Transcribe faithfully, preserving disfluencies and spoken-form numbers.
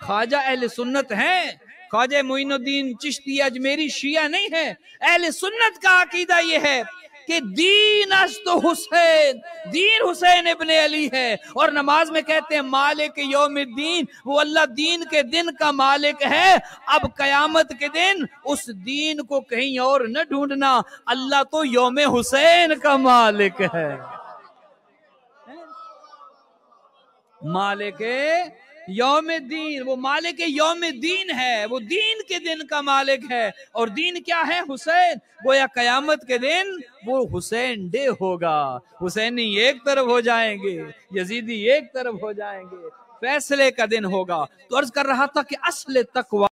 ख्वाजा अहले सुन्नत हैं। ख्वाजा मोइनुद्दीन चिश्ती अजमेरी शिया नहीं है। अहले सुन्नत का अकीदा यह है कि दीन अस्त हुसैन, दीन हुसैन इब्ने अली है। और नमाज में कहते हैं मालिक यौमिद्दीन, वो अल्लाह दीन के दिन का मालिक है। अब कयामत के दिन उस दीन को कहीं और न ढूंढना, अल्लाह तो यौम हुसैन का मालिक है। मालिक यौम दीन, वो मालिक यौम दीन है, वो दीन के दिन का मालिक है। और दीन क्या है? हुसैन। गोया कयामत के दिन वो हुसैन डे होगा। हुसैनी एक तरफ हो जाएंगे, यजीदी एक तरफ हो जाएंगे, फैसले का दिन होगा। तो अर्ज कर रहा था कि असले तकवा